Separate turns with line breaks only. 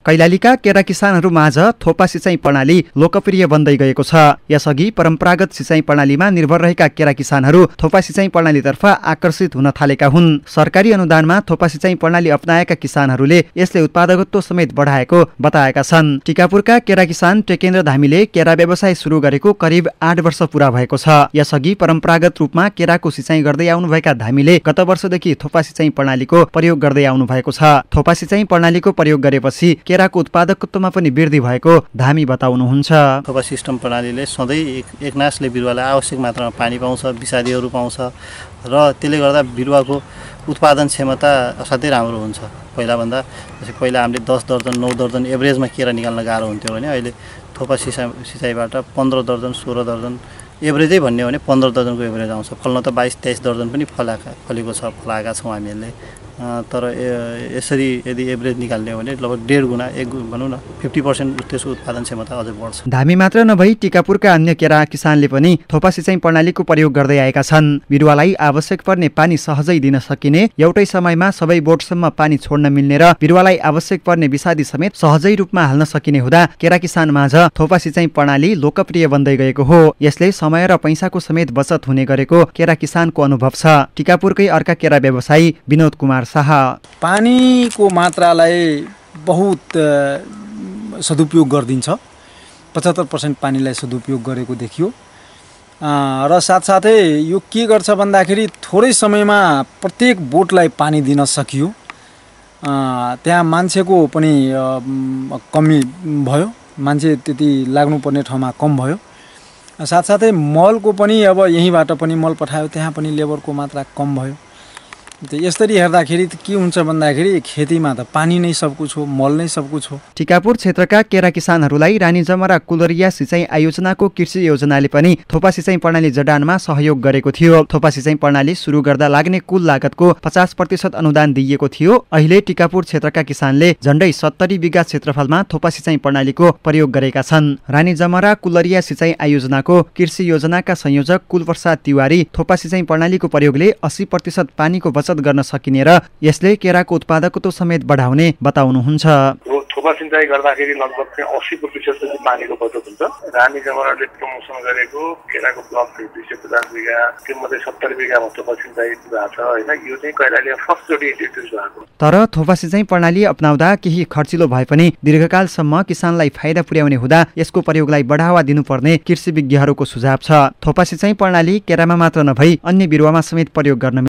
कैलालीका केरा किसानहरू माझ थोपा सिँचाइ प्रणाली लोकप्रिय बन्दै गएको छ। यसअघि परम्परागत सिँचाइ प्रणालीमा निर्भर रहेका केरा किसानहरू थोपा सिँचाइ प्रणालीतर्फ आकर्षित हुन थालेका हुन्। सरकारी अनुदानमा थोपा सिँचाइ प्रणाली अपनाएका किसानहरूले यसले उत्पादकत्व समेत बढाएको बताएका छन्। टिकापुरका केरा किसान टेकेन्द्र धामीले केरा व्यवसाय सुरु गरेको करिब 8 वर्ष पूरा भएको छ। यसअघि परम्परागत रूपमा केराको सिँचाइ गर्दै आउनुभएका धामीले गत वर्षदेखि थोपा सिँचाइ प्रणालीको प्रयोग गर्दै आउनु भएको छ। थोपा सिँचाइ प्रणालीको प्रयोग गरेपछि केराको उत्पादकत्वमा पनि वृद्धि भएको धामी बताउनुहुन्छ।
थोपा सिस्टम प्रणालीले सधैँ एकनासले बिरुवालाई आवश्यक मात्रामा पानी पाउँछ, विषादीहरू पाउँछ र त्यसले गर्दा बिरुवाको उत्पादन क्षमता असाध्यै राम्रो हुन्छ। पहिलाभन्दा जस्तै पहिला हामीले 10 दर्जन 9 दर्जन एभरेजमा केरा निकाल्न गाह्रो हुन्थ्यो भने अहिले थोपा सिँचाइबाट 15 दर्जन 16 दर्जन एभरेजै भन्ने हो भने 15 दर्जनको एभरेज आउँछ। फल्न त 22-23 दर्जन पनि फलेको छ, फलाएका छौँ हामीहरूले। तर यसरी यदि एभरेज निकाल्ने हो भने लगभग 1.5 गुणा भनौँ न 50% त्यसको उत्पादन क्षमता अझै बढ्छ।
धामी मात्र नभई टिकापुरका अन्य केरा किसानले पनि थोपा सिँचाइ प्रणालीको प्रयोग गर्दै आएका छन्। बिरुवालाई आवश्यक पर्ने पानी सहजै दिन सकिने, एउटै समयमा सबै बोटसम्म पानी छोड्न मिल्ने र बिरुवालाई आवश्यक पर्ने विषादी समेत सहजै रूपमा हाल्न सकिने हुँदा केरा किसान माझ थोपा सिँचाइ प्रणाली लोकप्रिय बन्दै गएको हो। यसले समय र पैसाको समेत बचत हुने गरेको केरा किसानको अनुभव छ। टिकापुरकै अर्का केरा व्यवसायी विनोद कुमार
पानीको मात्रालाई बहुत सदुपयोग गरिदिन्छ। 75% पानीलाई सदुपयोग गरेको देखियो र साथसाथै यो के गर्छ भन्दाखेरि थोरै समयमा प्रत्येक बोटलाई पानी दिन सकियो। त्यहाँ मान्छेको पनि कमी भयो, मान्छे त्यति लाग्नुपर्ने ठाउँमा कम भयो। साथसाथै मलको पनि अब यहीँबाट पनि मल पठायो, त्यहाँ पनि लेबरको मात्रा कम भयो। यसरी हेर्दाखेरि के हुन्छ भन्दाखेरि खेतीमा त पानी नै सब कुछ हो, मल नै सब कुछ हो।
टिकापुर क्षेत्रका केरा किसानहरूलाई रानी जमरा कुलरिया सिँचाइ आयोजनाको कृषि योजनाले पनि थोपा सिँचाइ प्रणाली जडानमा सहयोग गरेको थियो। थोपा सिँचाइ प्रणाली सुरु गर्दा लाग्ने कुल लागतको 50% अनुदान दिइएको थियो। अहिले टिकापुर क्षेत्रका किसानले झण्डै 70 बिघा क्षेत्रफलमा थोपा सिँचाइ प्रणालीको प्रयोग गरेका छन्। रानी जमरा कुलरिया सिँचाइ आयोजनाको कृषि योजनाका संयोजक कुलप्रसाद तिवारी थोपा सिँचाइ प्रणालीको प्रयोगले 80% पानीको बचत गर्न सकिने र यसले केराको उत्पादकत्व समेत बढाउने बताउनुहुन्छ।
थोपा सिँचाइ गर्दाखेरि लगभग 80% जति पानीको बचत हुन्छ। रानी जमराले प्रमोसन गरेको केराको ब्लक 250 बिघा, तीमध्ये 70 बिघामा थोपा सिँचाइ भएको छ हैन। यो चाहिँ कैलालीमा फर्स्ट चोटि इन्ट्रोड्युस भएको।
तर थोपा सिँचाइ प्रणाली अपनाउँदा केही खर्चिलो भए पनि दीर्घकालसम्म किसानलाई फाइदा पुर्याउने हुँदा यसको प्रयोगलाई बढावा दिनुपर्ने कृषि विज्ञहरूको सुझाव छ। थोपा सिँचाइ प्रणाली केरामा मात्र नभई अन्य बिरुवामा समेत प्रयोग गर्न